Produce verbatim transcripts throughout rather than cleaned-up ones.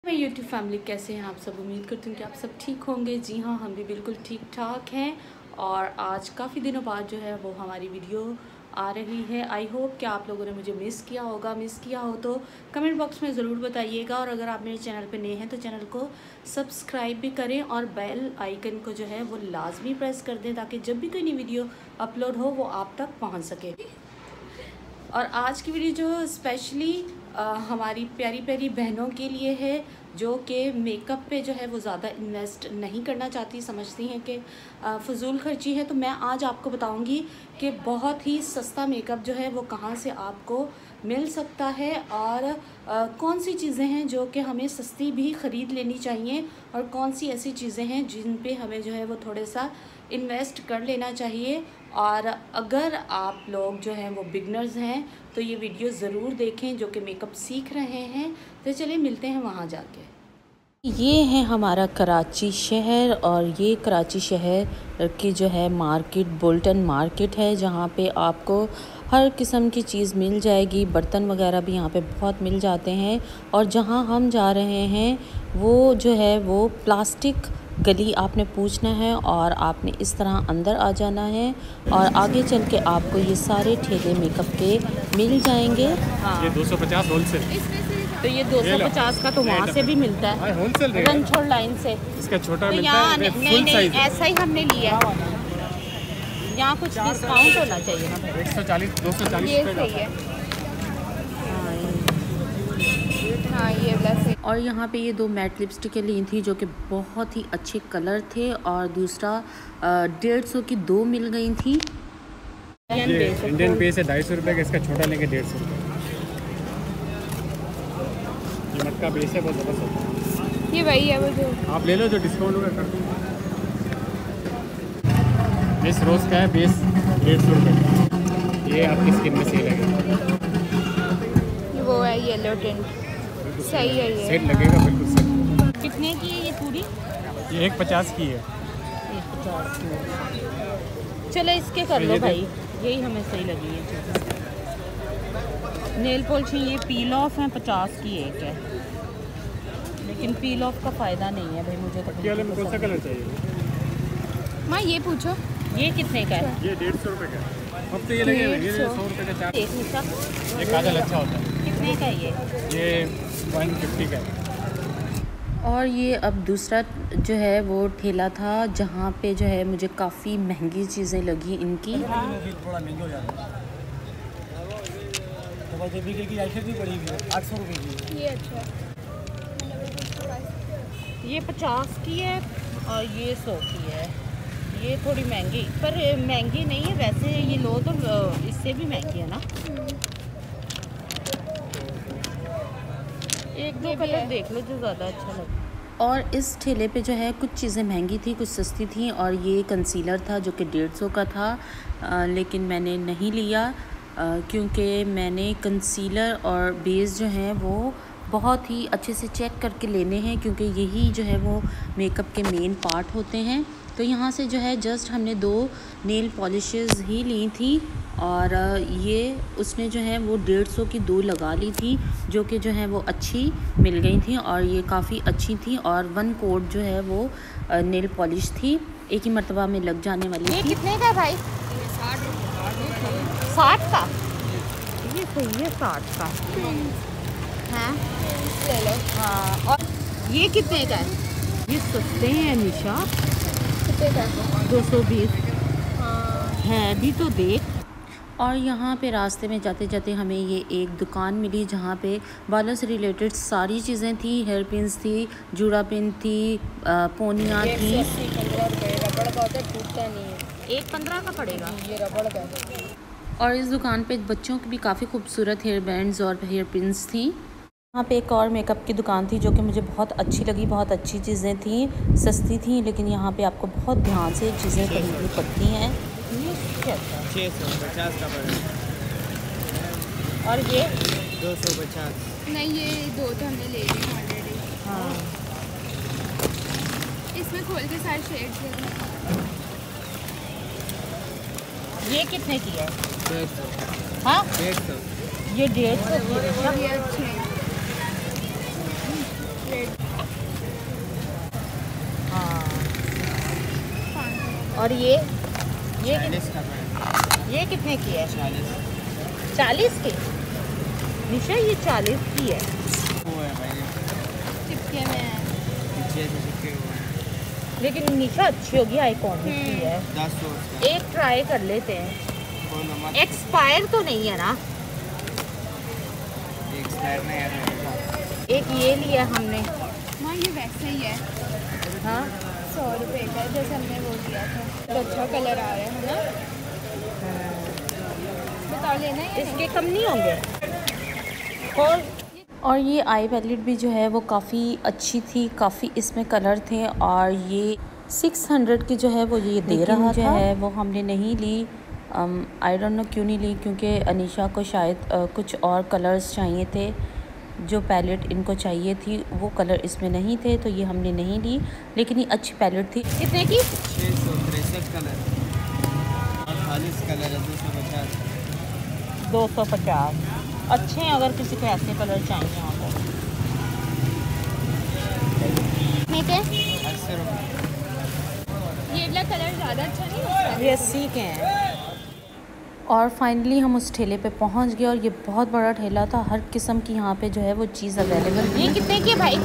मैं YouTube family, कैसे हैं आप सब। उम्मीद करती हूँ कि आप सब ठीक होंगे। जी हाँ, हम भी बिल्कुल ठीक ठाक हैं। और आज काफ़ी दिनों बाद जो है वो हमारी वीडियो आ रही है। आई होप कि आप लोगों ने मुझे मिस किया होगा। मिस किया हो तो कमेंट बॉक्स में ज़रूर बताइएगा। और अगर आप मेरे चैनल पे नए हैं तो चैनल को सब्सक्राइब भी करें और बेल आइकन को जो है वो लाजमी प्रेस कर दें, ताकि जब भी कोई नई वीडियो अपलोड हो वो आप तक पहुँच सके। और आज की वीडियो जो स्पेशली हमारी प्यारी प्यारी बहनों के लिए है, जो कि मेकअप पे जो है वो ज़्यादा इन्वेस्ट नहीं करना चाहती, समझती हैं कि फ़जूल खर्ची है। तो मैं आज आपको बताऊंगी कि बहुत ही सस्ता मेकअप जो है वो कहाँ से आपको मिल सकता है, और आ, कौन सी चीज़ें हैं जो कि हमें सस्ती भी ख़रीद लेनी चाहिए, और कौन सी ऐसी चीज़ें हैं जिन पे हमें जो है वो थोड़े सा इन्वेस्ट कर लेना चाहिए। और अगर आप लोग जो हैं वो बिगनर्स हैं तो ये वीडियो ज़रूर देखें, जो कि मेकअप सीख रहे हैं। तो चलिए मिलते हैं वहाँ जाके। ये है हमारा कराची शहर, और ये कराची शहर की जो है मार्केट बुल्टन मार्केट है, जहाँ पे आपको हर किस्म की चीज़ मिल जाएगी। बर्तन वगैरह भी यहाँ पे बहुत मिल जाते हैं। और जहाँ हम जा रहे हैं वो जो है वो प्लास्टिक गली आपने पूछना है, और आपने इस तरह अंदर आ जाना है, और आगे चल के आपको ये सारे ठेले मेकअप के मिल जाएंगे। हाँ, ये दो सौ पचास होलसेल। तो ये दो सौ पचास का तो वहाँ से भी मिलता है, होलसेल रनछोड़ लाइन से। इसका छोटा तो मिलता यहाँ है, नहीं नहीं ऐसा ही हमने लिया है। यहाँ कुछ डिस्काउंट होना चाहिए ना भाई। एक सौ चालीस दो सौ चालीस ये सही है। हाँ ये वाला। और यहाँ पे ये दो मैट लिपस्टिकें ली थी, जो कि बहुत ही अच्छे कलर थे, और दूसरा डेढ़ सौ की दो मिल गई थी। ये इंडियन पे से ढाई सौ रुपये का, इसका छोटा लेंगे डेढ़ सौ रुपये। ये मटका बेस है, बहुत ज़बरदस्त होता है। ये वही है वो जो आप ले लो, जो डिस्काउंट होगा कर दूँगा। इस रोज़ का है बेस डेढ़ सौ रुपये। ये आपकी स्किन में सही लगेगा। ये वो है येलो टिंट, सही है ये। सेट लगेगा बिल्कुल सेट। कितने की है ये पूरी? ये एक पचास की है। एक पचास की। चलो इसके कर लो भाई, यही हमें सही लगी है। नेल पॉलिश ये पील ऑफ है, पचास की एक है, लेकिन पील ऑफ का फ़ायदा नहीं है भाई मुझे तो। वाले में कौन सा कलर चाहिए? माँ ये पूछो, ये कितने का है? ये डेढ़ सौ रुपये का है। अब तो ये लगेगा, ये सौ रुपये का चार। एक निशा ये काजल अच्छा होता है। कितने का है ये? ये वन फिफ्टी का है। और ये अब दूसरा जो है वो ठेला था, जहाँ पे जो है मुझे काफ़ी महंगी चीज़ें लगी इनकी। थोड़ा महंगे हो जाता है। की आइसर भी पड़ी हुई है, आठ सौ रुपये की। ये अच्छा ये पचास की है और ये सौ की है। ये थोड़ी महंगी, पर महंगी नहीं है वैसे। ये लो तो इससे भी महंगी है ना। एक दो कलर देख लो जो ज़्यादा अच्छा लगे। और इस ठेले पे जो है कुछ चीज़ें महंगी थी, कुछ सस्ती थी। और ये कंसीलर था जो कि डेढ़ सौ का था, आ, लेकिन मैंने नहीं लिया, आ, क्योंकि मैंने कंसीलर और बेस जो हैं वो बहुत ही अच्छे से चेक करके लेने हैं, क्योंकि यही जो है वो मेकअप के मेन पार्ट होते हैं। तो यहाँ से जो है जस्ट हमने दो नेल पॉलिशेस ही ली थी, और ये उसने जो है वो डेढ़ सौ की दो लगा ली थी, जो कि जो है वो अच्छी मिल गई थी, और ये काफ़ी अच्छी थी। और वन कोट जो है वो नेल पॉलिश थी, एक ही मरतबा में लग जाने वाली ये थी। कितने का भाई? साठ का ये सही है, साठ का हाँ ले लो। हाँ। और ये कितने का है? ये सस्ते हैं निशा, कितने का? दो सौ बीस हाँ है भी तो देख। और यहाँ पे रास्ते में जाते जाते हमें ये एक दुकान मिली, जहाँ पे बालों से रिलेटेड सारी चीज़ें थी। हेयर पिन्स थी, जूड़ा पिन थी, पोनियाँ थी। रबड़ का होता है, टूटता नहीं है। एक पंद्रह का पड़ेगा ये रबड़ का। और इस दुकान पे बच्चों की भी काफ़ी खूबसूरत हेयर बैंड्स और हेयर पिन्स थी। यहाँ पे एक और मेकअप की दुकान थी, जो कि मुझे बहुत अच्छी लगी। बहुत अच्छी चीज़ें थी, सस्ती थी, लेकिन यहाँ पे आपको बहुत ध्यान से चीज़ें खरीदनी पड़ती हैं। छः सौ पचास का पड़ेगा। और ये दो सौ पचास। नहीं ये दो तो हमने ले ली ऑलरेडी। हाँ, इसमें खोल के सारे शेड्स दे दो। ये कितने की है? डेढ़ सौ। हाँ डेढ़ सौ। ये डेढ़ सौ की है। ये अच्छे हैं। और ये ये चालीस का ये कितने की है? चालीस चालीस की। निशा ये चालीस की है। वो है भाई, चिपके में है। पीछे से चिपके हुए हैं। लेकिन निशा अच्छी होगी, आइकॉनिक की है। दस सौ उसका। एक ट्राई कर लेते हैं। कोई नमक एक्सपायर तो नहीं है ना? एक्सपायर नहीं है। एक ये लिया हमने। हाँ ये वैसे ही है, हाँ सौ रुपये का, जैसे हमने वो लिया था। तो अच्छा कलर आ रहा है ना, बताओ लेना है? इसके कम नहीं होंगे। और और ये आई पैलेट भी जो है वो काफ़ी अच्छी थी, काफ़ी इसमें कलर थे और ये सिक्स हंड्रेड की जो है वो ये दे रहा जो है वो हमने नहीं ली। आई डोंट नो क्यों नहीं ली, क्योंकि अनीशा को शायद uh, कुछ और कलर्स चाहिए थे, जो पैलेट इनको चाहिए थी वो कलर इसमें नहीं थे, तो ये हमने नहीं ली। लेकिन ये अच्छी पैलेट थी। कितने की? छः सौ तिरसठ कलर और चालीस कलर है, दो सौ पचास। दो सौ पचास अच्छे हैं, अगर किसी को ऐसे कलर चाहिए आपको। ठीक है, अस्सी रुपये। ये वाला कलर ज़्यादा अच्छा नहीं होता? ये अस्सी के हैं। और फाइनली हम उस ठेले पे पहुंच गए और ये बहुत बड़ा ठेला था, हर किस्म की यहाँ पे जो है वो चीज़ अवेलेबल थी। ये कितने की भाई?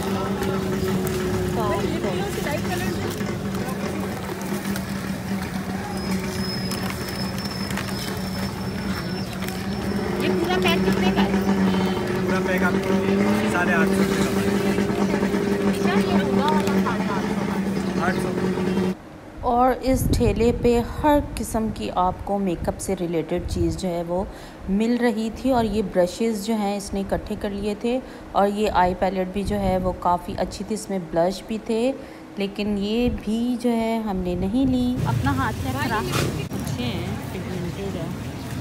ये पूरा पैक कितने का है? पूरा पैक आपको साढ़े आठ सौ रुपये निशा, ये पूरा वाला साढ़े आठ सौ का। आठ सौ। और इस ठेले पे हर किस्म की आपको मेकअप से रिलेटेड चीज़ जो है वो मिल रही थी। और ये ब्रशेस जो हैं इसने इकट्ठे कर लिए थे, और ये आई पैलेट भी जो है वो काफ़ी अच्छी थी, इसमें ब्लश भी थे, लेकिन ये भी जो है हमने नहीं ली। अपना हाथ चेक करा। अच्छे हैं, पिगमेंटेड है।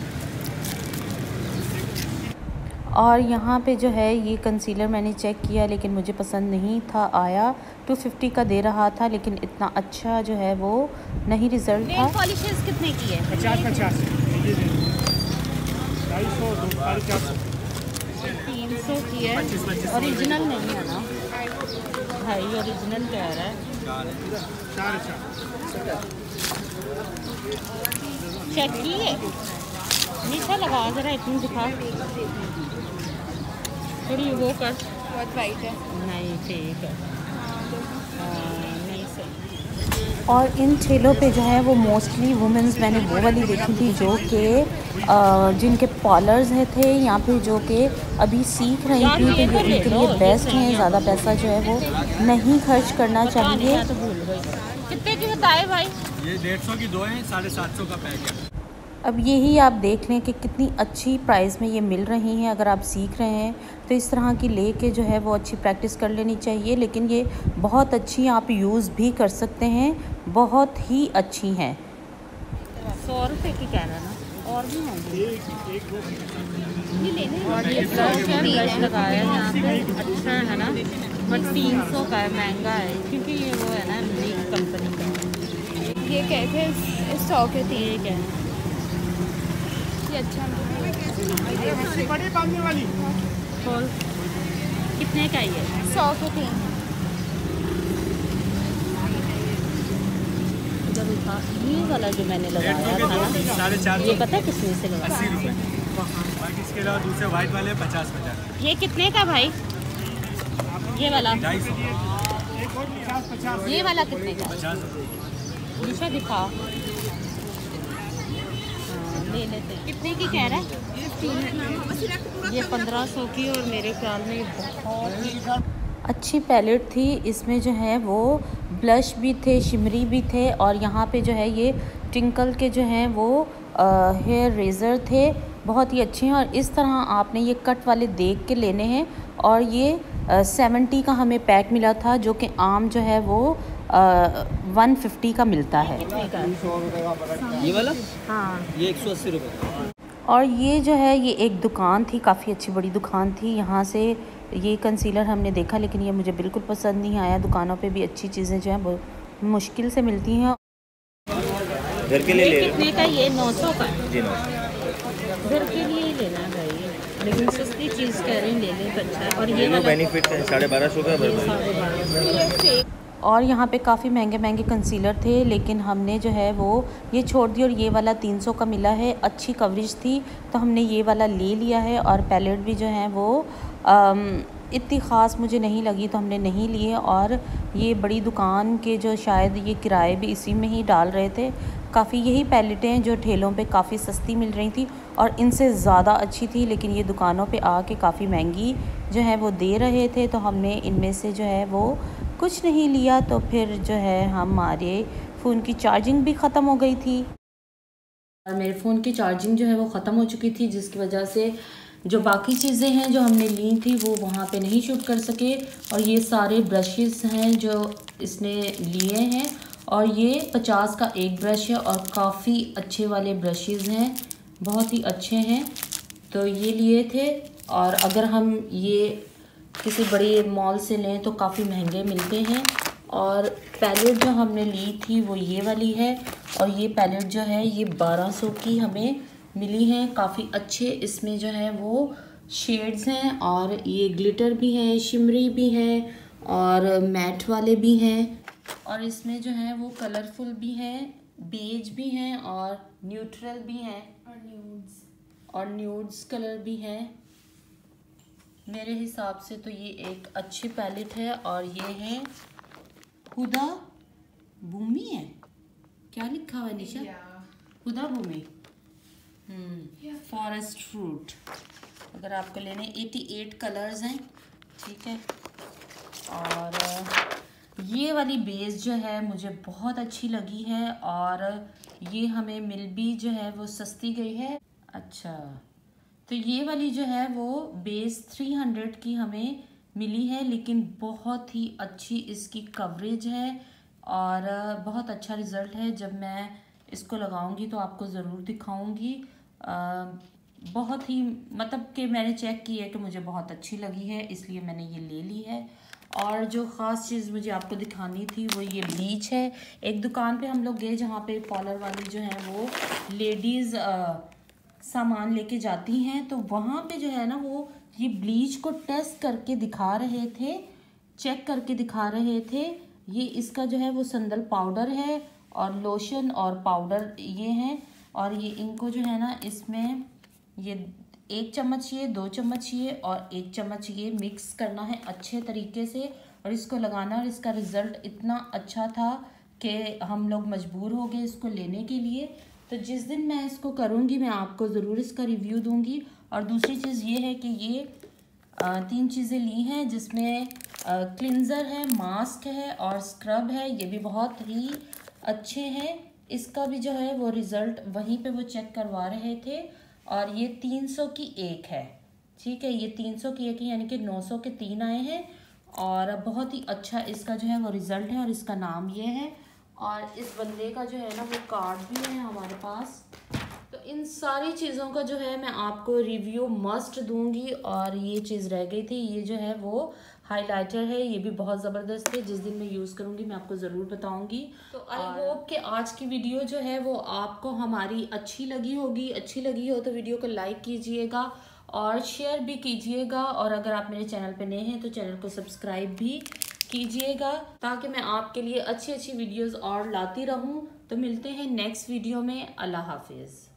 और यहाँ पे जो है ये कंसीलर मैंने चेक किया, लेकिन मुझे पसंद नहीं था आया। टू फिफ्टी का दे रहा था, लेकिन इतना अच्छा जो है वो नहीं रिज़ल्ट था। नेल पॉलिशेस कितने की है? पचास पचास ढाई सौ साढ़े चार सौ तीन सौ की है। पच्चीस पच्चीस ओरिजिनल नहीं है ना भाई? ओरिजिनल कह रहा है। साढ़े चार। चेक किए? निशा लगा जरा, इतनी दिखा। थोड़ी वो कर। बहुत वाइट है। नहीं ठीक है। हाँ, नहीं सही। और इन ठेलों पे जो है वो मोस्टली वुमेंस, मैंने वो वाली देखी थी जो कि जिनके पार्लर्स है थे यहाँ पे, जो कि अभी सीख रही थी, तो ये उनके लिए बेस्ट हैं। ज़्यादा पैसा जो है वो नहीं खर्च करना चाहिए। तो भूल गई। कितने की बताए भाई? ये डेढ़ सौ की दो हैं, साढ़े सात सौ का पैक है। अब यही आप देख लें कि कितनी अच्छी प्राइस में ये मिल रही हैं। अगर आप सीख रहे हैं तो इस तरह की ले के जो है वो अच्छी प्रैक्टिस कर लेनी चाहिए। लेकिन ये बहुत अच्छी, आप यूज़ भी कर सकते हैं, बहुत ही अच्छी हैं। सौ रुपये की कह रहा ना, और भी होंगी। ये लेने और ये ब्लश है, ब्लश लगाया है यहाँ पे, अच्छा है ना, बट तीन सौ का है, महंगा है, क्योंकि ये वो है ना लीक कंपनी का। ये कहते हैं सौ के तीन। ठीक है। ये अच्छा बड़ी बांधने वाली खोल। कितने का ये? सौ के तीन। इधर उठा। ये वाला जो मैंने लगाया था ना, साढ़े चार ये पता है किसने से लगाया? अस्सी रुपये। बाकी इसके अलावा दूसरे वाइट वाले पचास पचास। ये कितने का भाई? ये वाला? ढाई सौ। पचास पचास ये वाला कितने का? पचास। निशा दिखा। हाँ, ले लेते हैं। कितने की कह रहा है? ये पंद्रह सौ की, और मेरे ख्याल में बहुत ही अच्छी पैलेट थी। इसमें जो है वो ब्लश भी थे, शिमरी भी थे, और यहाँ पे जो है ये टिंकल के जो हैं वो हेयर रेज़र थे, बहुत ही अच्छे हैं। और इस तरह आपने ये कट वाले देख के लेने हैं। और ये सेवेंटी का हमें पैक मिला था, जो कि आम जो है वो वन फिफ्टी का मिलता है। ये वाला? हाँ। ये एक सौ अस्सी रुपये। और ये जो है ये एक दुकान थी, काफ़ी अच्छी बड़ी दुकान थी। यहाँ से ये कंसीलर हमने देखा, लेकिन ये मुझे बिल्कुल पसंद नहीं आया। दुकानों पे भी अच्छी चीज़ें जो हैं बहुत मुश्किल से मिलती हैं। घर के लिए ले कितने का? ये नौ सौ का। जी नौ। घर के लिए ही लेना भाई, लेकिन सस्ती चीज़ कह रही ले लें तो अच्छा है। और ये ये वाला बेनिफिट है साढ़े बारह सौ का। साढ़े बारह सौ। और यहाँ पे काफ़ी महंगे महंगे कंसीलर थे, लेकिन हमने जो है वो ये छोड़ दिया और ये वाला तीन सौ का मिला है। अच्छी कवरेज थी तो हमने ये वाला ले लिया है। और पैलेट भी जो है वो आम, इतनी ख़ास मुझे नहीं लगी तो हमने नहीं लिए। और ये बड़ी दुकान के जो शायद ये किराए भी इसी में ही डाल रहे थे। काफ़ी यही पैलेटें जो ठेलों पे काफ़ी सस्ती मिल रही थी और इनसे ज़्यादा अच्छी थी, लेकिन ये दुकानों पे आके काफ़ी महंगी जो है वो दे रहे थे। तो हमने इनमें से जो है वो कुछ नहीं लिया। तो फिर जो है हमारे फ़ोन की चार्जिंग भी ख़त्म हो गई थी और मेरे फ़ोन की चार्जिंग जो है वो ख़त्म हो चुकी थी, जिसकी वजह से जो बाकी चीज़ें हैं जो हमने ली थी वो वहाँ पे नहीं शूट कर सके। और ये सारे ब्रशेस हैं जो इसने लिए हैं और ये पचास का एक ब्रश है और काफ़ी अच्छे वाले ब्रशेस हैं, बहुत ही अच्छे हैं। तो ये लिए थे और अगर हम ये किसी बड़े मॉल से लें तो काफ़ी महंगे मिलते हैं। और पैलेट जो हमने ली थी वो ये वाली है और ये पैलेट जो है ये बारह सौ की हमें मिली है। काफ़ी अच्छे इसमें जो है वो शेड्स हैं और ये ग्लिटर भी है, शिमरी भी है और मैट वाले भी हैं। और इसमें जो है वो कलरफुल भी हैं, बेज भी हैं और न्यूट्रल भी हैं और न्यूड्स और न्यूड्स कलर भी हैं। मेरे हिसाब से तो ये एक अच्छी पैलेट है। और ये है हुदा भूमि है, क्या लिखा हुआ है निशा? हुदा भूमि फॉरेस्ट फ्रूट। अगर आपको लेने अठासी कलर्स हैं, ठीक है। और ये वाली बेस जो है मुझे बहुत अच्छी लगी है और ये हमें मिल भी जो है वो सस्ती गई है। अच्छा, तो ये वाली जो है वो बेस तीन सौ की हमें मिली है, लेकिन बहुत ही अच्छी इसकी कवरेज है और बहुत अच्छा रिज़ल्ट है। जब मैं इसको लगाऊंगी तो आपको ज़रूर दिखाऊंगी। बहुत ही मतलब कि मैंने चेक की है कि मुझे बहुत अच्छी लगी है, इसलिए मैंने ये ले ली है। और जो ख़ास चीज़ मुझे आपको दिखानी थी वो ये ब्लीच है। एक दुकान पे हम लोग गए जहाँ पे पार्लर वाली जो है वो लेडीज़ सामान लेके जाती हैं, तो वहाँ पे जो है ना वो ये ब्लीच को टेस्ट करके दिखा रहे थे, चेक करके दिखा रहे थे। ये इसका जो है वो संदल पाउडर है और लोशन और पाउडर ये हैं। और ये इनको जो है ना इसमें ये एक चम्मच ये, दो चम्मच ये और एक चम्मच ये मिक्स करना है अच्छे तरीके से और इसको लगाना। और इसका रिज़ल्ट इतना अच्छा था कि हम लोग मजबूर हो गए इसको लेने के लिए। तो जिस दिन मैं इसको करूँगी मैं आपको ज़रूर इसका रिव्यू दूँगी। और दूसरी चीज़ ये है कि ये आ, तीन चीज़ें ली हैं, जिसमें क्लिंज़र है, मास्क है और स्क्रब है। ये भी बहुत ही अच्छे हैं। इसका भी जो है वो रिज़ल्ट वहीं पे वो चेक करवा रहे थे और ये तीन सौ की एक है, ठीक है। ये तीन सौ की एक है, यानी कि नौ सौ के तीन आए हैं और बहुत ही अच्छा इसका जो है वो रिज़ल्ट है और इसका नाम ये है। और इस बंदे का जो है ना वो कार्ड भी है हमारे पास। तो इन सारी चीज़ों का जो है मैं आपको रिव्यू मस्ट दूंगी। और ये चीज़ रह गई थी, ये जो है वो हाइलाइटर है, ये भी बहुत ज़बरदस्त है। जिस दिन मैं यूज़ करूँगी मैं आपको ज़रूर बताऊँगी। तो आई होप कि आज की वीडियो जो है वो आपको हमारी अच्छी लगी होगी। अच्छी लगी हो तो वीडियो को लाइक कीजिएगा और शेयर भी कीजिएगा। और अगर आप मेरे चैनल पे नए हैं तो चैनल को सब्सक्राइब भी कीजिएगा, ताकि मैं आपके लिए अच्छी अच्छी वीडियोज़ और लाती रहूँ। तो मिलते हैं नेक्स्ट वीडियो में। अल्लाह हाफिज़।